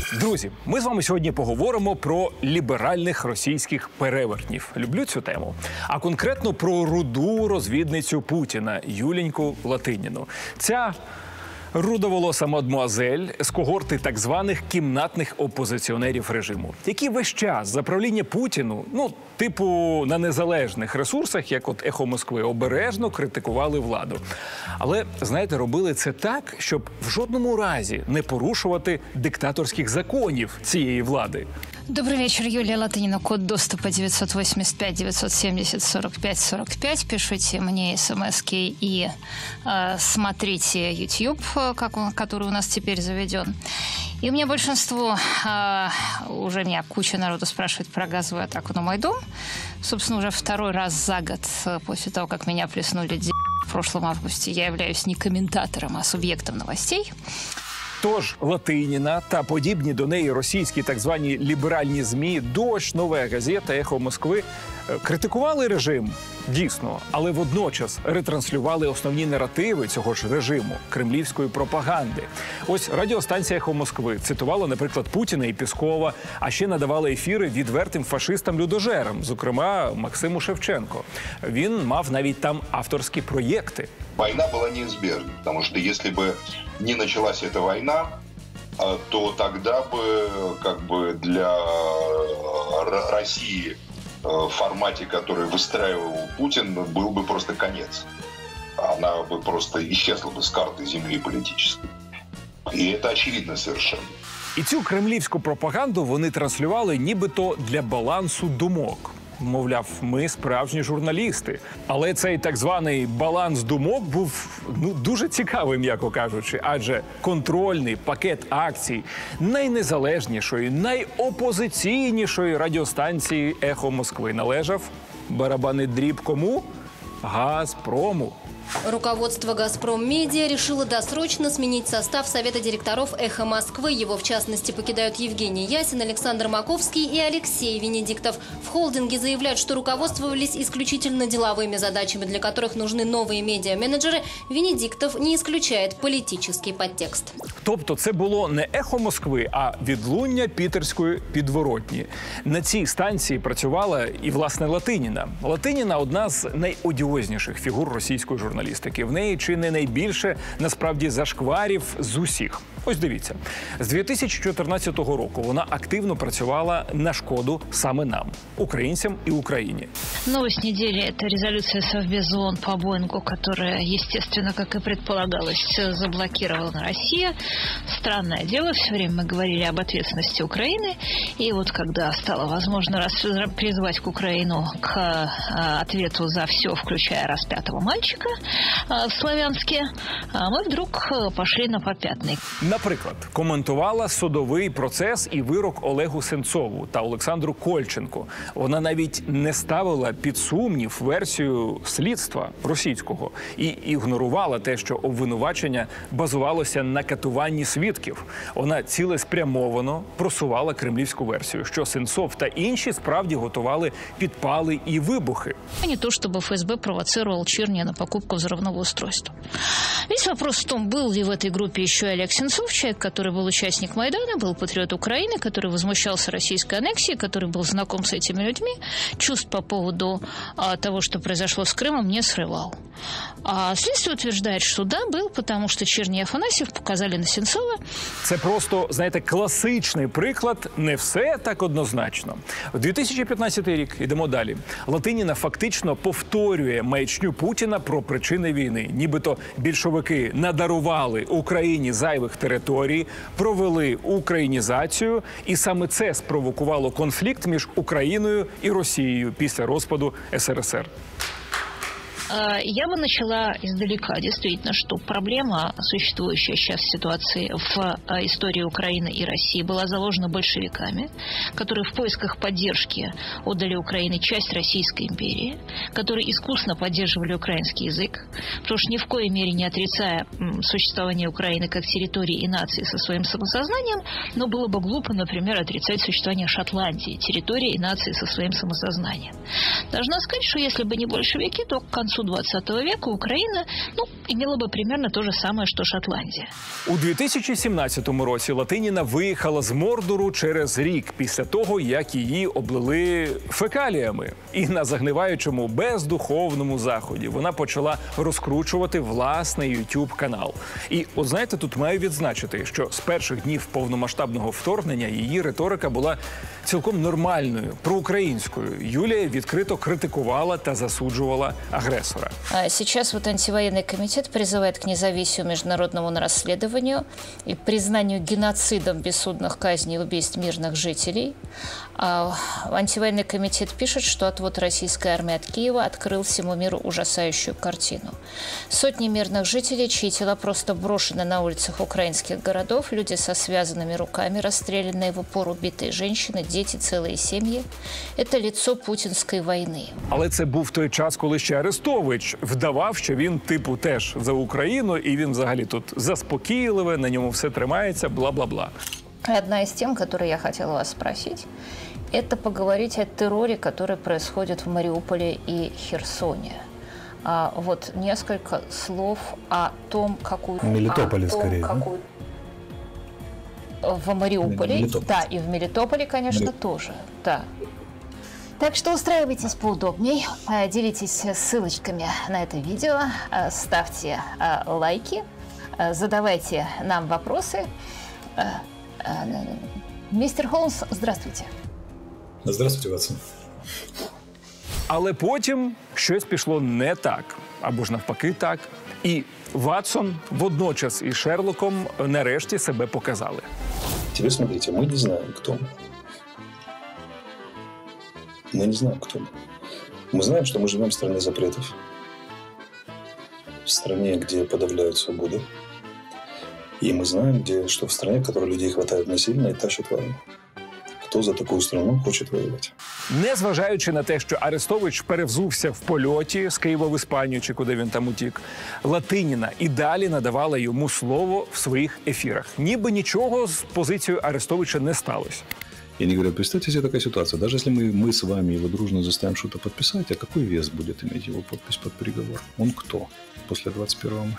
Друзі, ми з вами сьогодні поговоримо про ліберальних російських перевертнів. Люблю цю тему. А конкретно про руду розвідницю Путіна Юленьку Латиніну. Ця рудоволоса мадмуазель з когорти так званих кімнатних опозиціонерів режиму, які весь час за правління Путіну, типу на незалежних ресурсах, як от «Ехо Москви», обережно критикували владу. Але, знаєте, робили це так, щоб в жодному разі не порушувати диктаторських законів цієї влади. Добрый вечер, Юлия Латынина. Код доступа 985-970-45-45. Пишите мне смски и смотрите YouTube, который у нас теперь заведен. И у меня большинство, уже меня куча народу спрашивает про газовую атаку на мой дом. Собственно, уже второй раз за год после того, как меня плеснули в прошлом августе, я являюсь не комментатором, а субъектом новостей. Тож Латиніна та подібні до неї російські так звані ліберальні ЗМІ «Дождь», «Нова газета», «Ехо Москви» критикували режим, дійсно, але водночас ретранслювали основні наративи цього ж режиму, кремлівської пропаганди. Ось радіостанція «Ехо Москви» цитувала, наприклад, Путіна і Пєскова, а ще надавала ефіри відвертим фашистам-людожерам, зокрема Максиму Шевченко. Він мав навіть там авторські проєкти. Война была неизбежна, потому что если бы не началась эта война, то тогда бы для России в формате, который выстраивал Путин, был бы просто конец. Она бы просто исчезла бы с карты земли политической. И это очевидно совершенно. І цю кремлівську пропаганду вони транслювали нібито для балансу думок. Мовляв, ми справжні журналісти. Але цей так званий баланс думок був дуже цікавий, м'яко кажучи. Адже контрольний пакет акцій найнезалежнішої, найопозиційнішої радіостанції «Ехо Москви» належав барабанний дріб кому? Газпрому. Руководство «Газпром Медиа» решило досрочно сменить состав Совета директоров «Эхо Москвы». Его, в частности, покидают Евгений Ясин, Александр Маковский и Алексей Венедиктов. В холдинге заявляют, что руководствовались исключительно деловыми задачами, для которых нужны новые медиа-менеджеры. Венедиктов не исключает политический подтекст. Тобто це було не «Ехо Москви», а відлуння пітерської підворотні. На цій станції працювала і, власне, Латиніна. Латиніна – одна з найодіозніших фігур російської журналістики. В неї чи не найбільше, насправді, зашкварів з усіх. Ось дивіться. З 2014 року вона активно працювала на шкоду саме нам, українцям і Україні. Новость недели – это резолюция Совбеза ООН по Боингу, которая, естественно, как и предполагалось, заблокировала Россия. Странное дело, все время мы говорили об ответственности Украины. И вот когда стало возможно призвать Украину к ответу за все, включая распятого мальчика в Славянске, мы вдруг пошли на попятный. Наприклад, коментувала судовий процес і вирок Олегу Сенцову та Олександру Кольченку. Вона навіть не ставила під сумнів версію слідства російського і ігнорувала те, що обвинувачення базувалося на катуванні свідків. Вона цілеспрямовано просувала кремлівську версію, що Сенцов та інші справді готували підпали і вибухи. Не то, чтобы ФСБ провоцировал Черния на покупку взрывного устройства. Весь вопрос в том, был ли в этой группе еще и Олег Сенцов, человек, который был участник Майдана, был патриот Украины, который возмущался российской аннексией, который был знаком с этими людьми, чувств по поводу того, что произошло с Крымом, не срывал. А следствие утверждает, что да, был, потому что Черний и Афанасьев показали на Сенцова. Це просто, знаєте, класичний приклад, не все так однозначно. В 2015 рік, ідемо далі, Латиніна фактично повторює маячню Путіна про причини війни. Нібито більшовики надарували Україні зайвих територій, провели українізацію, і саме це спровокувало конфлікт між Україною і Росією після розпаду СРСР. Я бы начала издалека. Действительно, что проблема, существующая сейчас в ситуации в истории Украины и России, была заложена большевиками, которые в поисках поддержки отдали Украине часть Российской империи, которые искусно поддерживали украинский язык, потому что ни в коей мере не отрицая существование Украины как территории и нации со своим самосознанием, но было бы глупо, например, отрицать существование Шотландии, территории и нации со своим самосознанием. Должна сказать, что если бы не большевики, то к концу концу 20 века Украина, имела бы примерно то же самое, что Шотландия. У 2017 році Латиніна виїхала з Мордору через рік після того, як її облили фекаліями. І на загниваючому бездуховному заході вона почала розкручувати власний YouTube-канал. І, от знаєте, тут маю відзначити, що з перших днів повномасштабного вторгнення її риторика була цілком нормальною, проукраїнською. Юлія відкрито критикувала та засуджувала агресора. Сейчас антивоенный комитет призывает к независимому международному расследованию и признанию геноцидом бессудных казней и убийств мирных жителей. Антивоенный комитет пишет, что отвод российской армии от Киева открыл всему миру ужасающую картину. Сотни мирных жителей, чьи тела просто брошены на улицах украинских городов, люди со связанными руками, расстрелянные в упор убитые женщины, дети, целые семьи – это лицо путінської війни. Але це був той час, коли ще Арестович вдавав, що він типу теж за Україну, і він взагалі тут заспокійливе, на ньому все тримається, бла-бла-бла. Одна из тем, которые я хотела вас спросить, это поговорить о терроре, который происходит в Мариуполе и Херсоне. Вот несколько слов о том, какую... Мелитополе, скорее, В Мариуполе, Мелитополь. да, и в Мелитополе, конечно, тоже, да. Так что устраивайтесь поудобней, делитесь ссылочками на это видео, ставьте лайки, задавайте нам вопросы. Мистер Холмс, здравствуйте. Здравствуйте, Ватсон. Але потім щось пішло не так, або ж навпаки так. І Ватсон водночас із Шерлоком нарешті себе показали. Теперь смотрите, мы не знаем, кто мы. Мы не знаем, кто мы. Мы знаем, что мы живем в стране запретов. В стране, где подавляют свободу. И мы знаем, что в стране, в которой людей хватает насильно и тащат в армию. Хто за таку страну хоче воювати? Незважаючи на те, що Арестович перевзувся в польоті з Києва в Іспанію, чи куди він там утік, Латиніна і далі надавала йому слово в своїх ефірах. Ніби нічого з позицією Арестовича не сталося. Я не говорю, представьте себе такая ситуация. Даже если мы с вами его дружно заставим что-то подписать, а какой вес будет иметь его подпись под приговор? Он кто после 21 мая?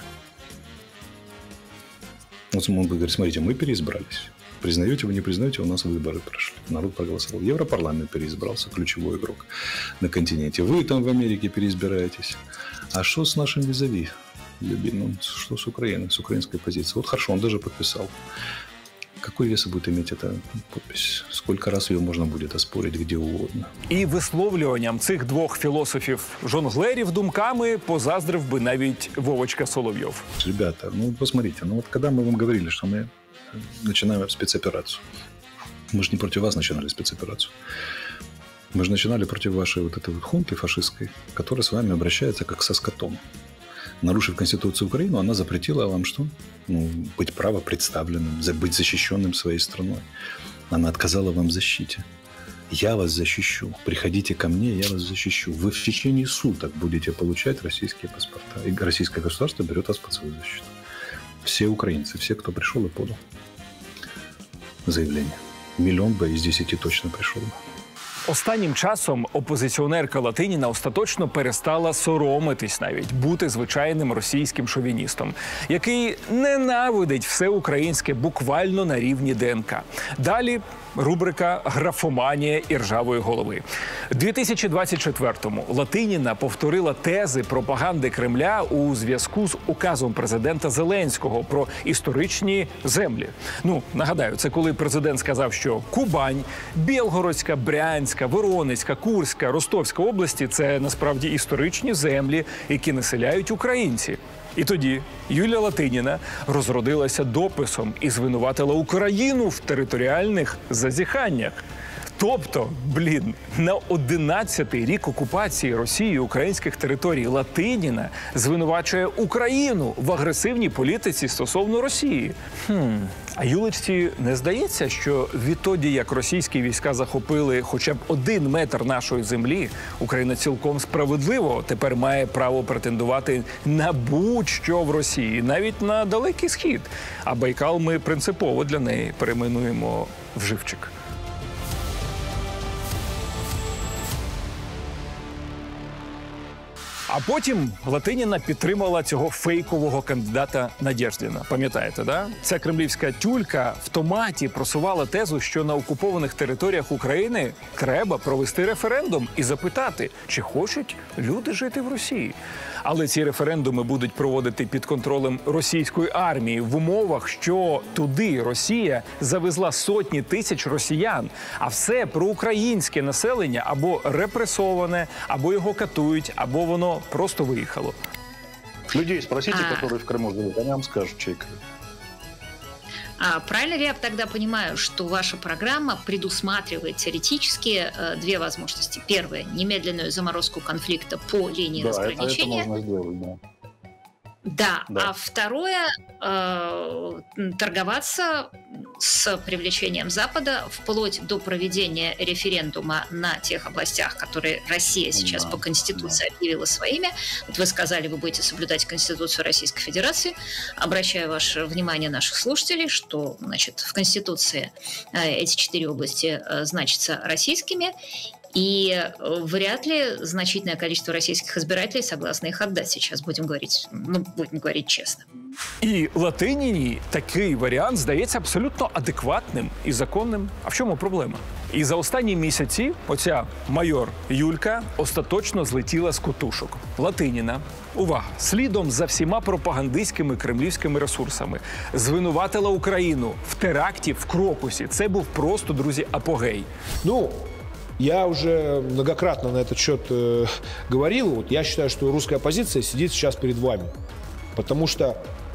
Вот он говорит, смотрите, мы переизбрались. Признаете вы, не признаете, у нас выборы прошли. Народ проголосовал. Европарламент переизбрался, ключевой игрок на континенте. Вы там в Америке переизбираетесь. А что с нашим визави любимым? Что с Украиной, с украинской позицией? Вот хорошо, он даже подписал. Какой вес будет иметь эта подпись? Сколько раз ее можно будет оспорить где угодно? І висловлюванням цих двох філософів-жонглерів думками позаздрив би навіть Вовочка Соловйов. Ребята, ну посмотрите, ну вот когда мы вам говорили, что мы начинаем спецоперацию, мы же не против вас начинали спецоперацию. Мы же начинали против вашей вот этой вот хунты фашистской, которая с вами обращается как со скотом. Нарушив Конституцию Украины, она запретила вам что? Ну, быть правопредставленным, быть защищенным своей страной. Она отказала вам в защите. Я вас защищу. Приходите ко мне, я вас защищу. Вы в течение суток будете получать российские паспорта. И российское государство берет вас под свою защиту. Все украинцы, все, кто пришел и подал заявление. 1 000 000 бы из 10 точно пришел бы. Останнім часом опозиціонерка Латиніна остаточно перестала соромитись навіть бути звичайним російським шовіністом, який ненавидить все українське буквально на рівні ДНК. Далі рубрика «Графоманія і ржавої голови». 2024-му Латиніна повторила тези пропаганди Кремля у зв'язку з указом президента Зеленського про історичні землі. Ну, нагадаю, це коли президент сказав, що Кубань, Білгородська, Брянська, Воронезька, Курська, Ростовська області – це насправді історичні землі, які населяють українці. І тоді Юлія Латиніна розродилася дописом і звинуватила Україну в територіальних зазіханнях. Тобто, на 11-й рік окупації Росією українських територій Латиніна звинувачує Україну в агресивній політиці стосовно Росії. А Юлечці не здається, що відтоді, як російські війська захопили хоча б 1 метр нашої землі, Україна цілком справедливо тепер має право претендувати на будь-що в Росії, навіть на Далекий Схід. А Байкал ми принципово для неї перейменуємо в живчик. А потім Латиніна підтримала цього фейкового кандидата Надєждіна. Пам'ятаєте, да? Ця кремлівська тюлька в томаті просувала тезу, що на окупованих територіях України треба провести референдум і запитати, чи хочуть люди жити в Росії. Але ці референдуми будуть проводити під контролем російської армії в умовах, що туди Росія завезла сотні тисяч росіян, а все проукраїнське населення або репресоване, або його катують, або воно просто выехало. Людей спросите, которые в Крыму живут, они вам скажут, чей Крым. Правильно ли я тогда понимаю, что ваша программа предусматривает теоретически две возможности? Первое – немедленную заморозку конфликта по линии разграничения. Это можно сделать, да. Да, а второе торговаться с привлечением Запада вплоть до проведения референдума на тех областях, которые Россия сейчас по Конституции объявила своими. Вот вы сказали, вы будете соблюдать Конституцию Российской Федерации. Обращаю ваше внимание наших слушателей, что, значит, в Конституции эти 4 области значатся российскими. И вряд ли значительное количество российских избирателей согласны их отдать сейчас, будем говорить честно. І Латиніні такий варіант здається абсолютно адекватним і законним. А в чому проблема? І за останні місяці оця майор Юлька остаточно злетіла з котушок. Латиніна, увага, слідом за всіма пропагандистськими кремлівськими ресурсами звинуватила Україну в теракті в Крокусі. Це був просто, друзі, апогей. Я уже многократно на этот счет говорил. Вот я считаю, что русская оппозиция сидит сейчас перед вами. Потому что,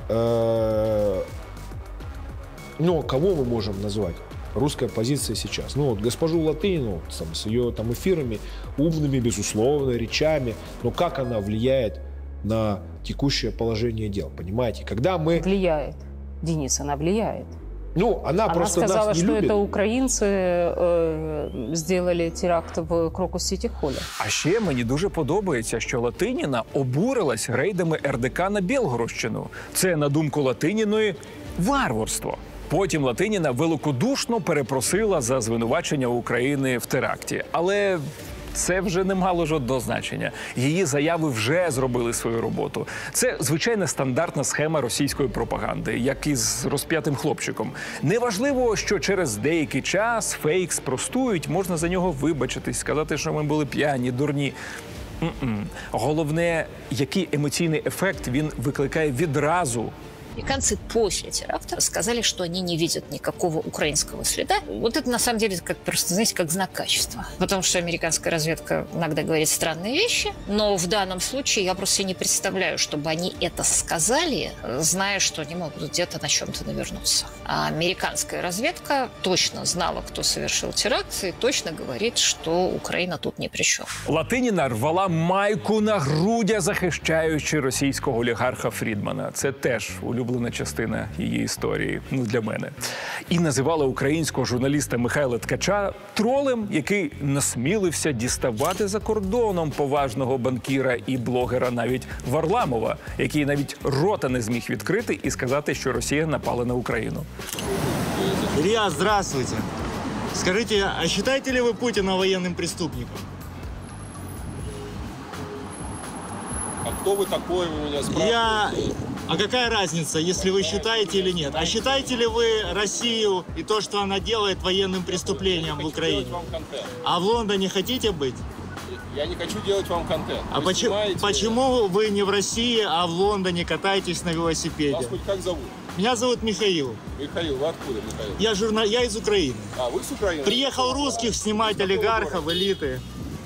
кого мы можем назвать русской оппозицией сейчас? Госпожу Латынину с ее эфирами, умными, безусловно, речами. Но как она влияет на текущее положение дел, понимаете? Когда мы... Влияет, Денис, она влияет. Она просто сказала, нас не что любит. Это украинцы сделали теракт в Крокус-Сіті-Холі. А ще мені дуже подобається, що Латиніна обурилась рейдами РДК на Білгородщину. Це, на думку Латиніної, варварство. Потім Латиніна великодушно перепросила за звинувачення України в теракті. Але це вже не мало жодного значення. Її заяви вже зробили свою роботу. Це звичайна стандартна схема російської пропаганди, як із розп'ятим хлопчиком. Неважливо, що через деякий час фейк спростують, можна за нього вибачитись, сказати, що ми були п'яні, дурні. Головне, який емоційний ефект він викликає відразу. Американцы после теракта сказали, что они не видят никакого украинского следа. Вот это, на самом деле, просто, знаете, как знак качества. Потому что американская разведка иногда говорит странные вещи. Но в данном случае я просто себе не представляю, чтобы они это сказали, зная, что они могут где-то на чем-то навернуться. А американская разведка точно знала, кто совершил теракт, и точно говорит, что Украина тут ни при чем. Латиніна рвала майку на грудя, захищаючи російського олігарха Фрідмана. Це теж улюблена частина її історії, для мене. І називала українського журналіста Михайла Ткача тролем, який насмілився діставати за кордоном поважного банкіра і блогера навіть Варламова, який навіть рота не зміг відкрити і сказати, що Росія напала на Україну. Илья, здравствуйте. Скажите, а считаете ли вы Путина военным преступником? А кто вы такой, вы меня спрашиваете? А какая разница, если вы считаете или нет? А считаете ли вы Россию и то, что она делает, военным преступлением в Украине? А в Лондоне хотите быть? Я не хочу делать вам контент. А почему вы не в России, а в Лондоне катаетесь на велосипеде? Вас хоть как зовут? Меня зовут Михаил. Михаил, вы откуда, Михаил? Я из Украины. А, вы с Украины? Приехал русских снимать, олигархов, элиты.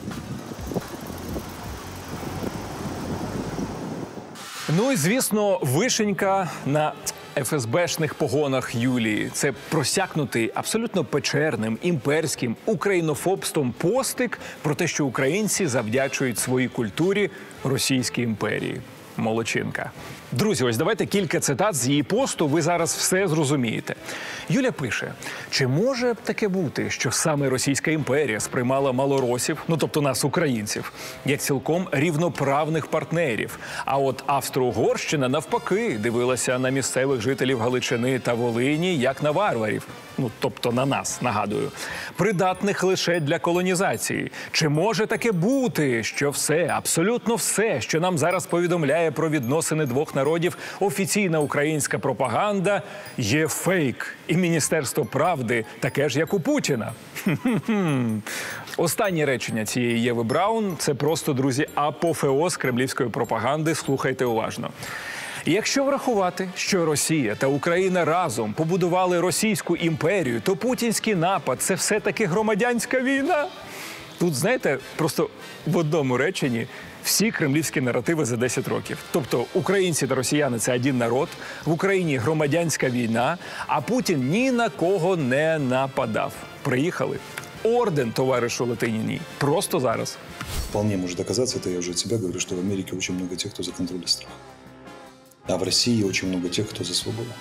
Ну і, звісно, вишенька на ФСБшних погонах Юлії. Це просякнутий абсолютно печерним, імперським, українофобством постик про те, що українці завдячують своїй культурі Російській імперії. Молодчинка. Друзі, ось давайте кілька цитат з її посту, ви зараз все зрозумієте. Юля пише, чи може таке бути, що саме Російська імперія сприймала малоросів, ну тобто нас, українців, як цілком рівноправних партнерів, а от Австро-Угорщина навпаки дивилася на місцевих жителів Галичини та Волині як на варварів, ну тобто на нас, нагадую, придатних лише для колонізації. Чи може таке бути, що все, абсолютно все, що нам зараз повідомляє про відносини двох народів офіційна українська пропаганда, є фейк? І Міністерство правди таке ж, як у Путіна. Останнє речення цієї Єви Браун – це просто, друзі, апофеоз кремлівської пропаганди. Слухайте уважно. Якщо врахувати, що Росія та Україна разом побудували Російську імперію, то путінський напад – це все-таки громадянська війна. Тут, знаєте, просто в одному реченні всі кремлівські наративи за 10 років. Тобто українці та росіяни – це один народ, в Україні громадянська війна, а Путін ні на кого не нападав. Приїхали. Орден товаришу Латиніні. Просто зараз. Вполне может оказаться, это я уже от себя говорю, что в Америке очень много тех, кто за контроль и страх. А в России очень много тех, кто за свободу.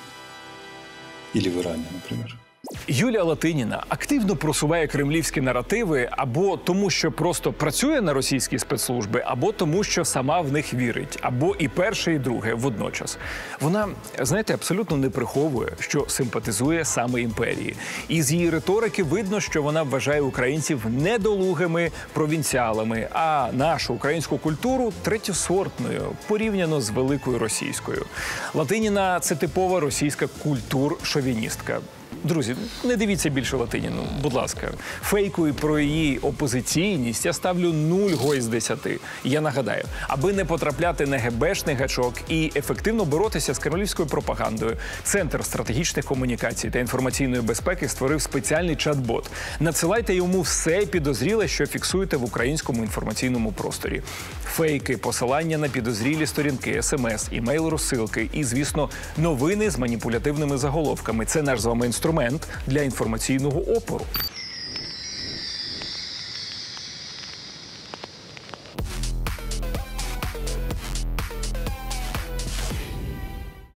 Или в Иране, например. Юлія Латиніна активно просуває кремлівські наративи або тому, що просто працює на російські спецслужби, або тому, що сама в них вірить, або і перше, і друге водночас. Вона, знаєте, абсолютно не приховує, що симпатизує саме імперії. І з її риторики видно, що вона вважає українців недолугими провінціалами, а нашу українську культуру третьосортною, порівняно з великою російською. Латиніна – це типова російська культур-шовіністка. Друзі, не дивіться більше Латиніну, будь ласка. Фейку про її опозиційність я ставлю 0 гой з 10. Я нагадаю, аби не потрапляти на ГБшний гачок і ефективно боротися з кремлівською пропагандою, Центр стратегічних комунікацій та інформаційної безпеки створив спеціальний чат-бот. Надсилайте йому все підозріле, що фіксуєте в українському інформаційному просторі. Фейки, посилання на підозрілі сторінки, смс, імейл-розсилки і, звісно, новини з маніпулятивними заголовками. Це наш з вами інструмент для інформаційного опору.